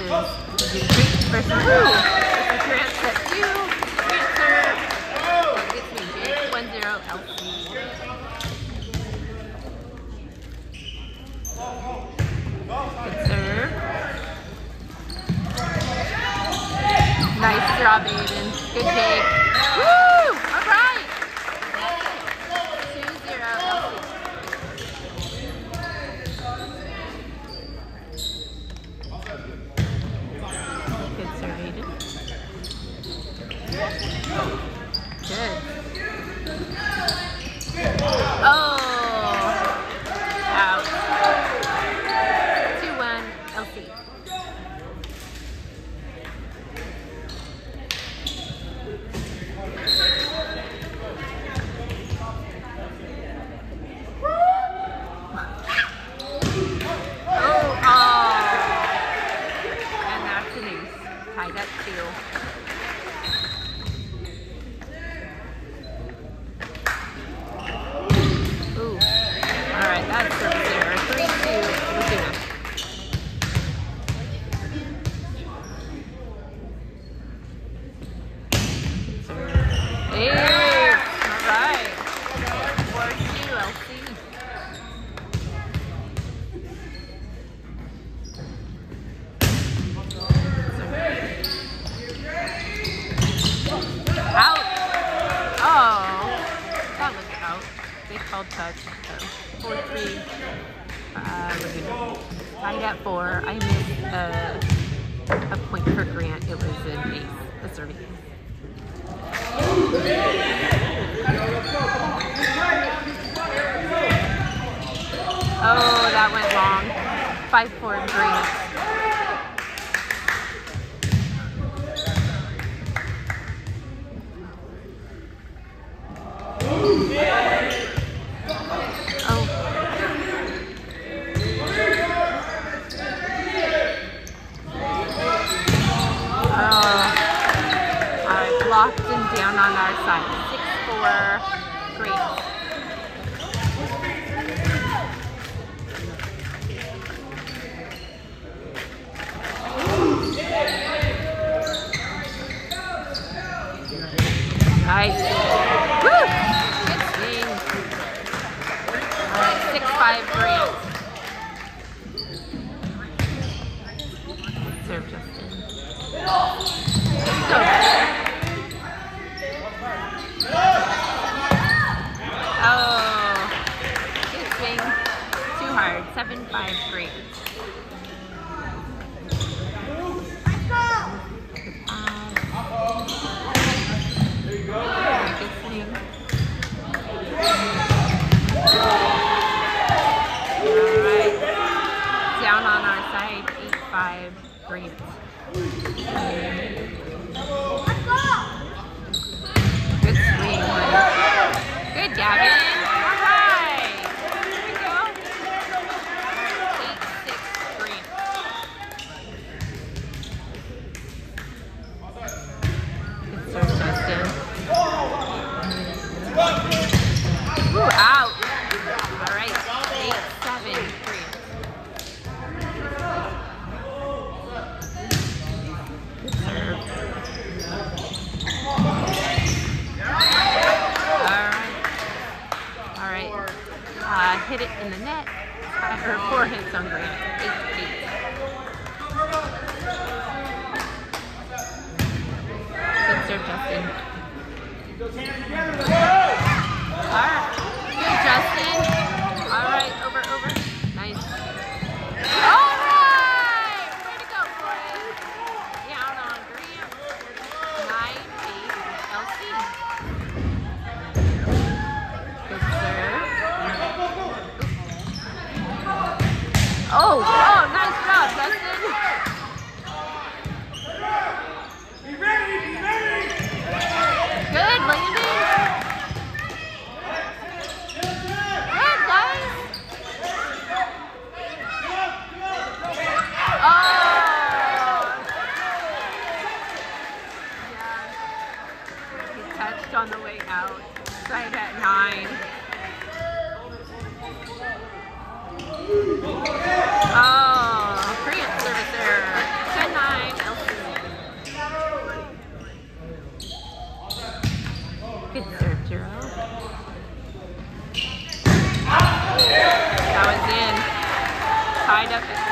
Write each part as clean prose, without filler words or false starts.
Grant versus Woo. Grant set 2. Grant serve. Gets me Jake 1-0 LC. Good serve. Nice job, Aiden. Good take. Woo! All right. 2-0 LC. Good serve, Aiden. Good. Oh! Out. 2-1 LC. Tied up 2. Ooh. Alright, that's service error. 3-2. Laguna. Hey! Alright. 4-2 LC. Out. Oh, that was out. They called touch. 4-3. Tied at 4. I missed a point for Grant. It was an ace. The serving ace. Oh, that went long. 5-4 Grant. Locked and down on our side. 6-4. Great. Nice. Woo! Good swing. Alright, 6-5 Grant. Serve Justin. Let's go. Oh, good swing. Too hard. 7-5 Grant. Good swing. Alright. Down on our side. 8-5 Grant. Good swing, buddy. Good, Gavin. All right. Here we go. 8-6 Grant. Good serve, Justin. Ooh, out. All right. 8-7 Grant. Good serve. Hit it in the net. 4 hits on Grant. 8-8. Good serve, Justin. Alright. Good, Justin. Alright, over. Nice. Alright! Way to go, boys. Down on Grant. 9-8 LC. Good serve. Oh, nice job, Justin. Be ready. Good landing. Good, guys. Oh. Yeah. He touched on the way out. Right at 9. Oh, Grant tied up at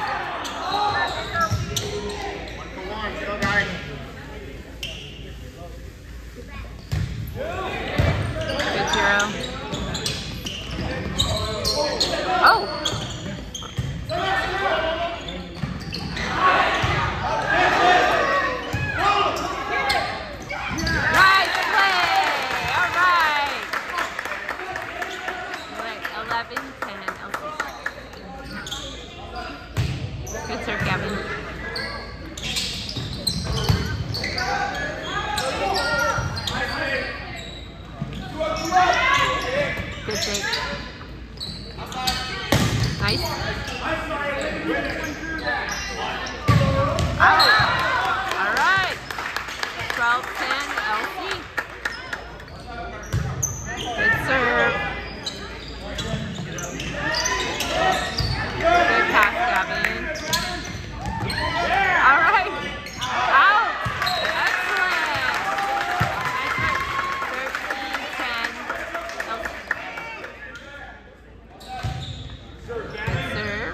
10. Good zero. Oh! Nice play! All right. 11-10. Good serve, Gavin. Good take. Nice. Out. All right. 12-10 LC. Good serve. Good pass, Gavin. All right. Out. Excellent. Nice work. 13-10. Good serve.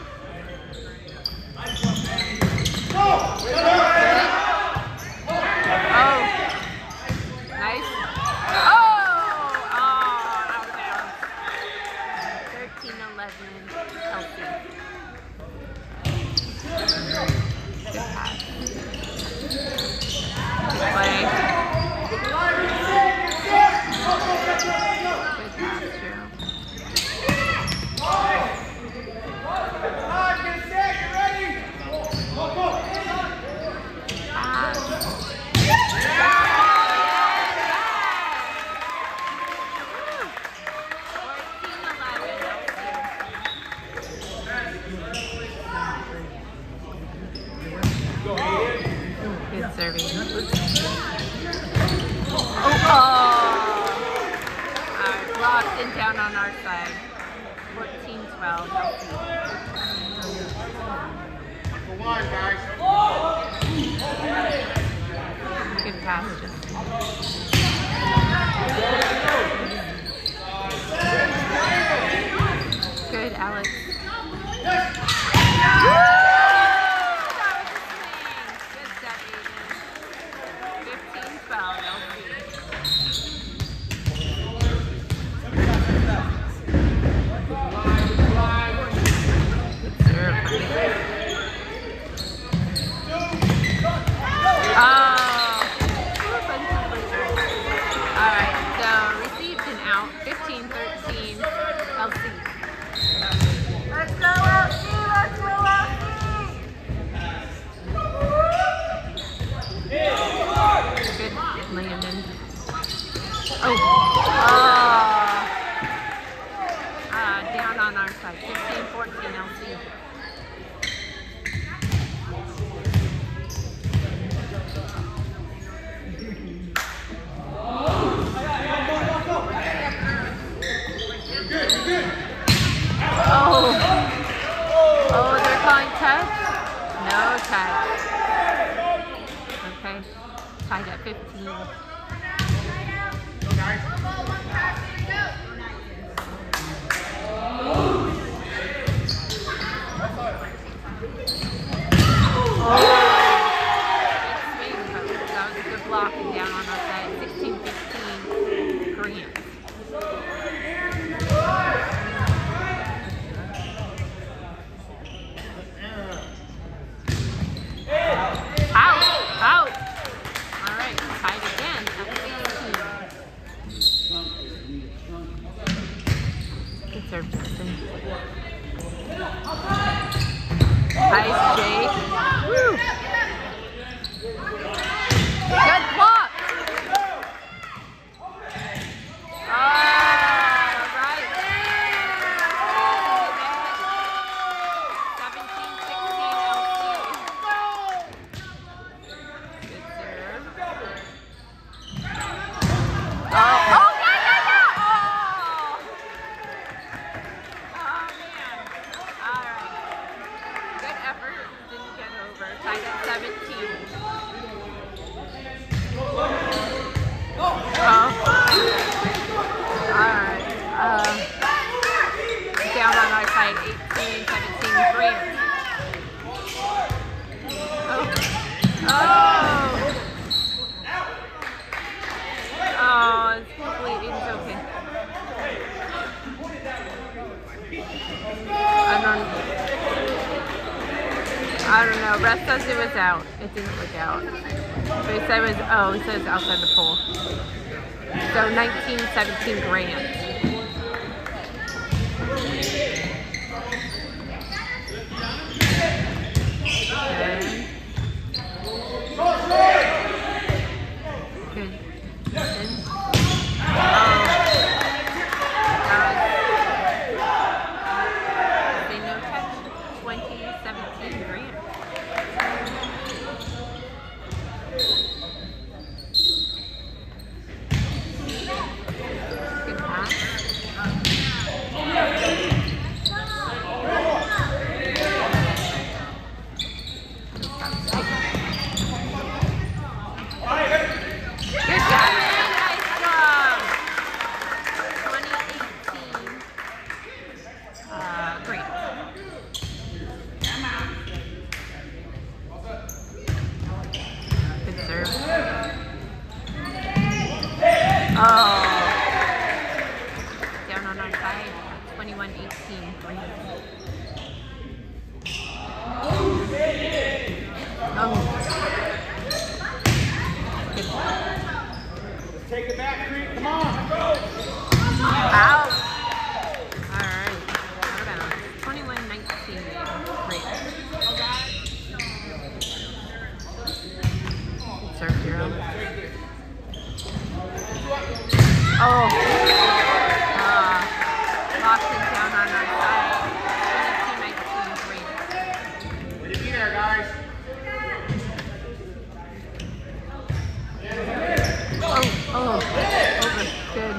Oh. Nice. Oh. Oh, out of bounds. 13-11 LC. Good pass. Good play. Good pass, Drew. Good serving. Oh! Alright, blocked and down on our side. 14-12. For one, guys. Good pass, just. Good, Alex. Good set, Aiden. 15-12, Good serve. Oh. Alright, so received and out. 15-13 LC. Let's go, LC! Let's go, LC! Good, Landon. Oh. Down on our side. 15-14 LC. Oh. Oh, they're calling touch? No touch. Okay. Tied at 15. Oh. Good swing, coach. That was a good block and down on our side. 16-15 Grant. Out! Out! Alright, tied again at 16. Good serve, Justin. Nice, Jake. Woo! Good block! Alright. 17-16 LC. Good serve. Oh, yeah! Oh, man. Alright. Good effort. Didn't get over. Tied at 17. Alright. Down on our side, 18-17 Grant. Oh. Oh, hopefully Aiden's okay. I don't know. Rest says it was out. It didn't look out. But he said it was, oh, he said it's outside the pool. So 19-17 Grant. Good. Good. They no touch. 20-17 Grant. Good pass. Good job. Nice job. 2018. Grant. Good serve. Oh. Down on our side. 21-18. Grant. Oh. Good. Take it back, Creek. Come on. Out. All right. Out of bounds. 21-19. Great. Good serve, Hero. Oh. Boston down on our side. 22-19. Great. Way to be there, guys. Oh. Over. Good.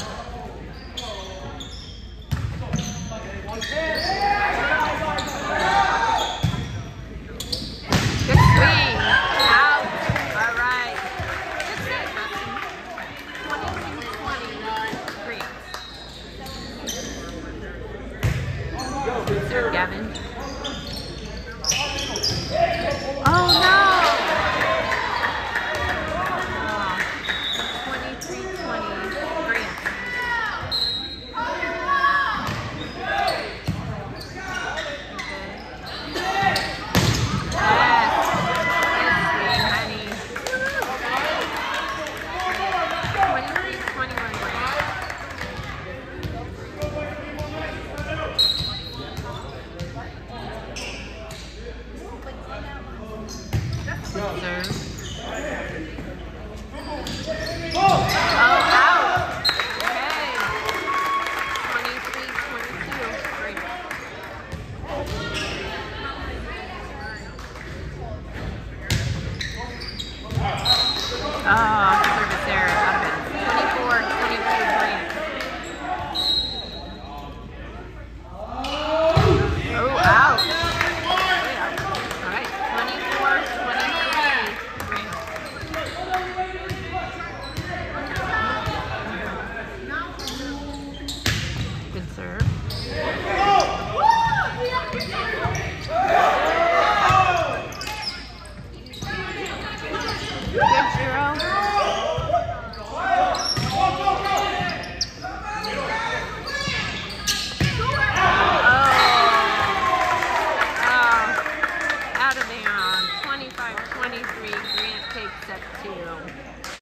Good swing. Out. All right. Good set, Hudson. 22-20. Great. Good serve, Gavin. Oh, no. 23-20. Grant. Oh.